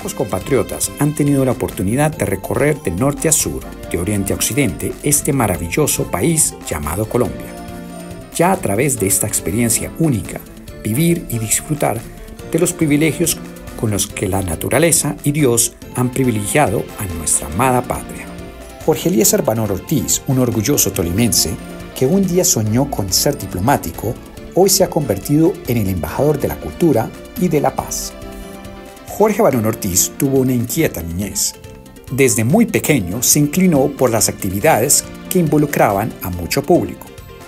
Pocos compatriotas han tenido la oportunidad de recorrer de norte a sur, de oriente a occidente, este maravilloso país llamado Colombia. Ya a través de esta experiencia única, vivir y disfrutar de los privilegios con los que la naturaleza y Dios han privilegiado a nuestra amada patria. Jorge Eliezer Vanor Ortiz, un orgulloso tolimense que un día soñó con ser diplomático, hoy se ha convertido en el embajador de la cultura y de la paz. Jorge Vanor Ortiz tuvo una inquieta niñez. Desde muy pequeño se inclinó por las actividades que involucraban a mucho público.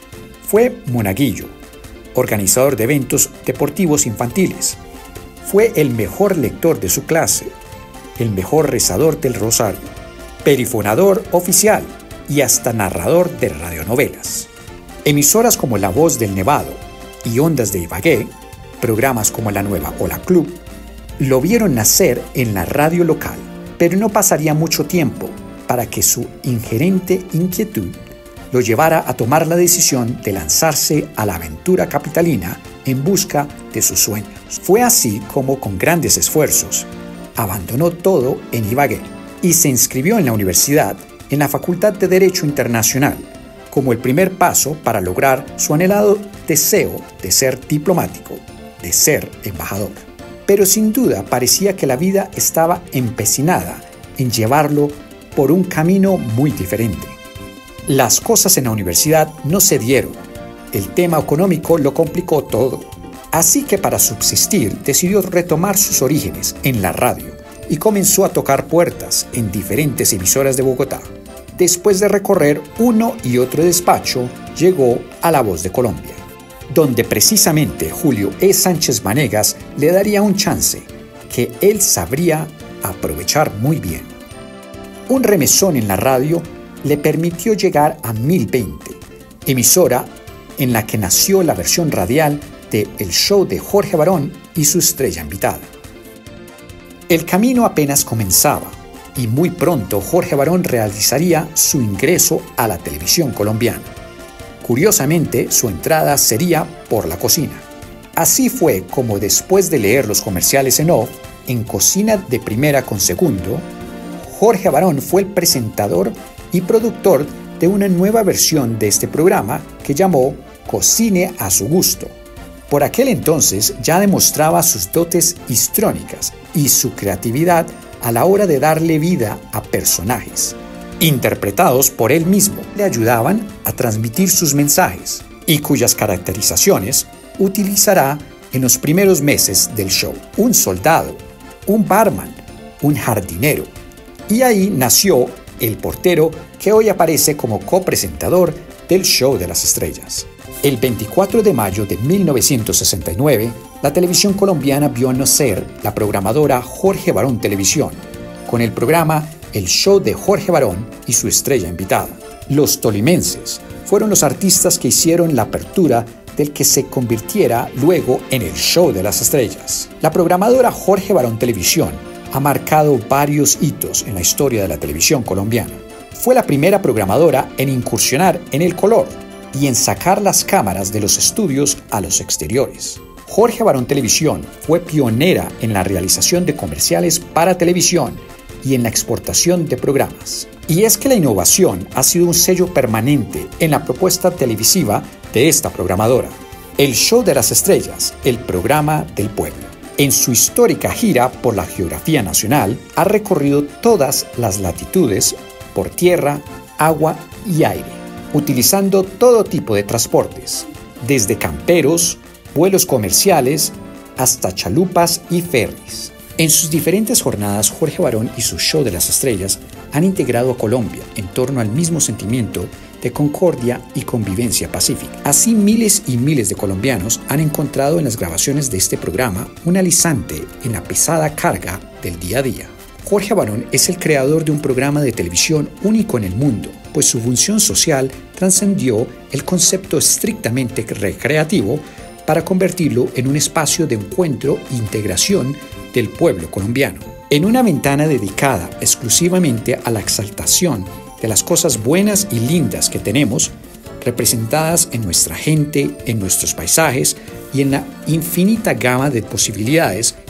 Fue monaguillo, organizador de eventos deportivos infantiles. Fue el mejor lector de su clase, el mejor rezador del rosario, perifonador oficial y hasta narrador de radionovelas. Emisoras como La Voz del Nevado y Ondas de Ibagué, programas como La Nueva Ola Club, lo vieron nacer en la radio local, pero no pasaría mucho tiempo para que su ingerente inquietud lo llevara a tomar la decisión de lanzarse a la aventura capitalina en busca de sus sueños. Fue así como, con grandes esfuerzos, abandonó todo en Ibagué y se inscribió en la universidad en la Facultad de Derecho Internacional, como el primer paso para lograr su anhelado deseo de ser diplomático, de ser embajador. Pero sin duda parecía que la vida estaba empecinada en llevarlo por un camino muy diferente. Las cosas en la universidad no se dieron. El tema económico lo complicó todo. Así que para subsistir decidió retomar sus orígenes en la radio y comenzó a tocar puertas en diferentes emisoras de Bogotá. Después de recorrer uno y otro despacho, llegó a La Voz de Colombia, donde precisamente Julio E. Sánchez Vanegas le daría un chance que él sabría aprovechar muy bien. Un remesón en la radio le permitió llegar a 1020, emisora en la que nació la versión radial de El Show de Jorge Barón y su estrella invitada. El camino apenas comenzaba y muy pronto Jorge Barón realizaría su ingreso a la televisión colombiana. Curiosamente, su entrada sería por la cocina. Así fue como, después de leer los comerciales en off, en Cocina de Primera con Segundo, Jorge Barón fue el presentador y productor de una nueva versión de este programa que llamó Cocine a su gusto. Por aquel entonces ya demostraba sus dotes histrónicas y su creatividad a la hora de darle vida a personajes, interpretados por él mismo, le ayudaban a transmitir sus mensajes y cuyas caracterizaciones utilizará en los primeros meses del show. Un soldado, un barman, un jardinero. Y ahí nació el portero que hoy aparece como copresentador del Show de las Estrellas. El 24 de mayo de 1969, la televisión colombiana vio nacer la programadora Jorge Barón Televisión, con el programa El Show de Jorge Barón y su estrella invitada. Los tolimenses fueron los artistas que hicieron la apertura del que se convirtiera luego en el Show de las Estrellas. La programadora Jorge Barón Televisión ha marcado varios hitos en la historia de la televisión colombiana. Fue la primera programadora en incursionar en el color y en sacar las cámaras de los estudios a los exteriores. Jorge Barón Televisión fue pionera en la realización de comerciales para televisión y en la exportación de programas. Y es que la innovación ha sido un sello permanente en la propuesta televisiva de esta programadora. El Show de las Estrellas, el programa del pueblo. En su histórica gira por la geografía nacional, ha recorrido todas las latitudes por tierra, agua y aire, utilizando todo tipo de transportes, desde camperos, vuelos comerciales, hasta chalupas y ferries. En sus diferentes jornadas, Jorge Barón y su Show de las Estrellas han integrado a Colombia en torno al mismo sentimiento de concordia y convivencia pacífica. Así, miles y miles de colombianos han encontrado en las grabaciones de este programa un alisante en la pesada carga del día a día. Jorge Barón es el creador de un programa de televisión único en el mundo, pues su función social trascendió el concepto estrictamente recreativo para convertirlo en un espacio de encuentro e integración del pueblo colombiano, en una ventana dedicada exclusivamente a la exaltación de las cosas buenas y lindas que tenemos, representadas en nuestra gente, en nuestros paisajes y en la infinita gama de posibilidades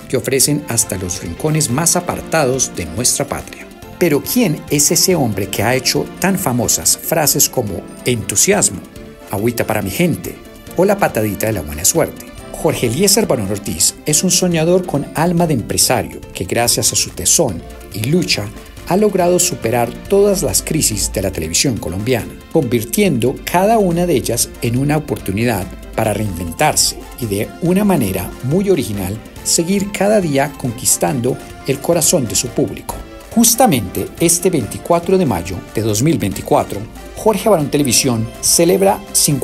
que ofrecen hasta los rincones más apartados de nuestra patria. Pero ¿quién es ese hombre que ha hecho tan famosas frases como entusiasmo, agüita para mi gente o la patadita de la buena suerte? Jorge Eliezer Barón Ortiz es un soñador con alma de empresario que gracias a su tesón y lucha ha logrado superar todas las crisis de la televisión colombiana, convirtiendo cada una de ellas en una oportunidad para reinventarse y de una manera muy original seguir cada día conquistando el corazón de su público. Justamente este 24 de mayo de 2024, Jorge Barón Televisión celebra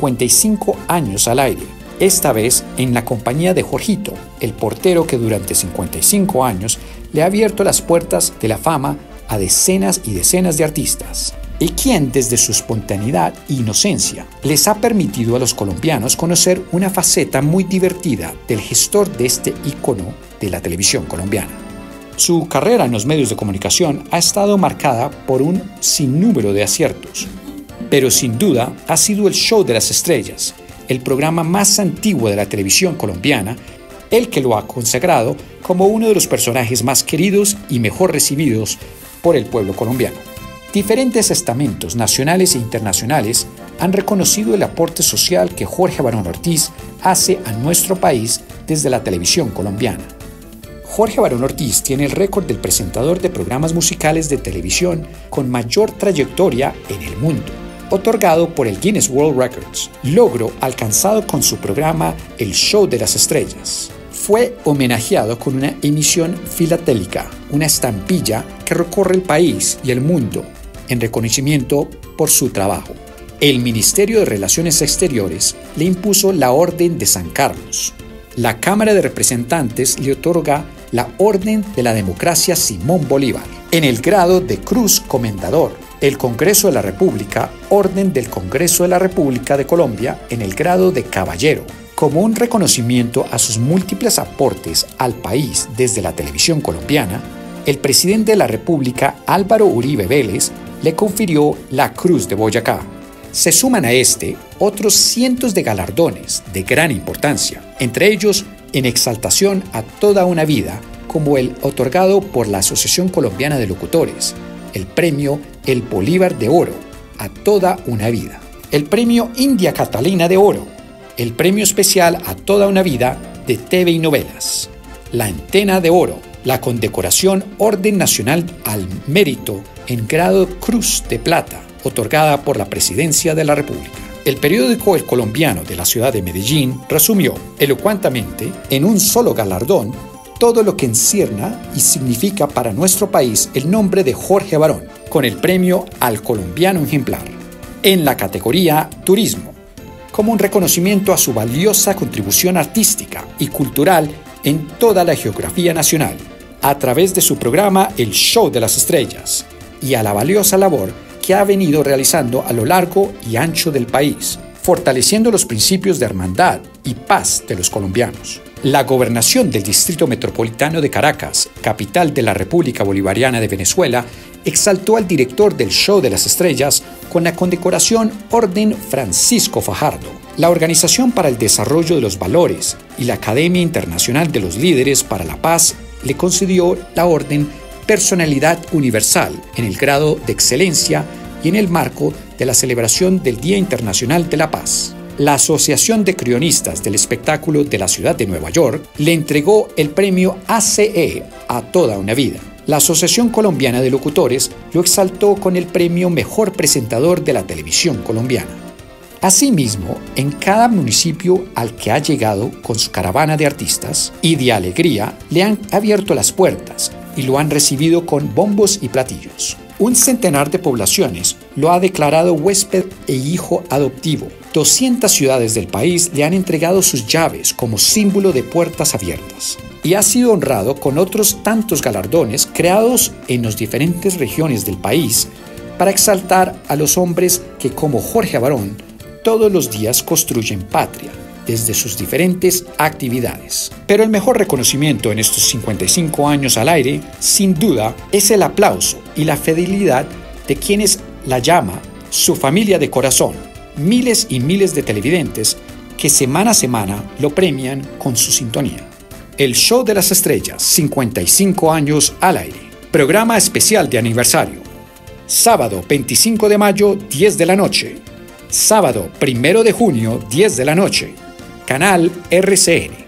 55 años al aire, esta vez en la compañía de Jorgito, el portero que durante 55 años le ha abierto las puertas de la fama a decenas y decenas de artistas, y quien desde su espontaneidad e inocencia les ha permitido a los colombianos conocer una faceta muy divertida del gestor de este ícono de la televisión colombiana. Su carrera en los medios de comunicación ha estado marcada por un sinnúmero de aciertos, pero sin duda ha sido el Show de las Estrellas, el programa más antiguo de la televisión colombiana, el que lo ha consagrado como uno de los personajes más queridos y mejor recibidos por el pueblo colombiano. Diferentes estamentos nacionales e internacionales han reconocido el aporte social que Jorge Barón Ortiz hace a nuestro país desde la televisión colombiana. Jorge Barón Ortiz tiene el récord del presentador de programas musicales de televisión con mayor trayectoria en el mundo, otorgado por el Guinness World Records, logro alcanzado con su programa El Show de las Estrellas. Fue homenajeado con una emisión filatélica, una estampilla que recorre el país y el mundo en reconocimiento por su trabajo. El Ministerio de Relaciones Exteriores le impuso la Orden de San Carlos. La Cámara de Representantes le otorga la Orden de la Democracia Simón Bolívar. En el grado de Cruz Comendador, el Congreso de la República, Orden del Congreso de la República de Colombia en el grado de Caballero. Como un reconocimiento a sus múltiples aportes al país desde la televisión colombiana, el presidente de la República, Álvaro Uribe Vélez, le confirió la Cruz de Boyacá. Se suman a otros cientos de galardones de gran importancia, entre ellos en exaltación a toda una vida, como el otorgado por la Asociación Colombiana de Locutores, el premio El Bolívar de Oro, a toda una vida, el premio India Catalina de Oro, el premio especial a toda una vida de TV y novelas, la Antena de Oro, la condecoración Orden Nacional al Mérito en grado Cruz de Plata, otorgada por la Presidencia de la República. El periódico El Colombiano de la ciudad de Medellín resumió elocuentemente en un solo galardón todo lo que encierna y significa para nuestro país el nombre de Jorge Barón, con el premio al colombiano ejemplar, en la categoría Turismo, como un reconocimiento a su valiosa contribución artística y cultural en toda la geografía nacional, a través de su programa El Show de las Estrellas, y a la valiosa labor que ha venido realizando a lo largo y ancho del país, fortaleciendo los principios de hermandad y paz de los colombianos. La gobernación del Distrito Metropolitano de Caracas, capital de la República Bolivariana de Venezuela, exaltó al director del Show de las Estrellas con la condecoración Orden Francisco Fajardo. La Organización para el Desarrollo de los Valores y la Academia Internacional de los Líderes para la Paz le concedió la Orden Personalidad Universal en el grado de excelencia y en el marco de la celebración del Día Internacional de la Paz. La Asociación de Crionistas del Espectáculo de la Ciudad de Nueva York le entregó el premio ACE a toda una vida. La Asociación Colombiana de Locutores lo exaltó con el premio Mejor Presentador de la Televisión Colombiana. Asimismo, en cada municipio al que ha llegado con su caravana de artistas y de alegría, le han abierto las puertas y lo han recibido con bombos y platillos. Un centenar de poblaciones lo ha declarado huésped e hijo adoptivo. 200 ciudades del país le han entregado sus llaves como símbolo de puertas abiertas. Y ha sido honrado con otros tantos galardones creados en las diferentes regiones del país para exaltar a los hombres que, como Jorge Barón, todos los días construyen patria desde sus diferentes actividades. Pero el mejor reconocimiento en estos 55 años al aire, sin duda, es el aplauso y la fidelidad de quienes la llama su familia de corazón, miles y miles de televidentes que semana a semana lo premian con su sintonía. El Show de las Estrellas, 55 años al aire. Programa especial de aniversario. Sábado 25 de mayo, 10 de la noche. Sábado 1 de junio, 10 de la noche. Canal RCN.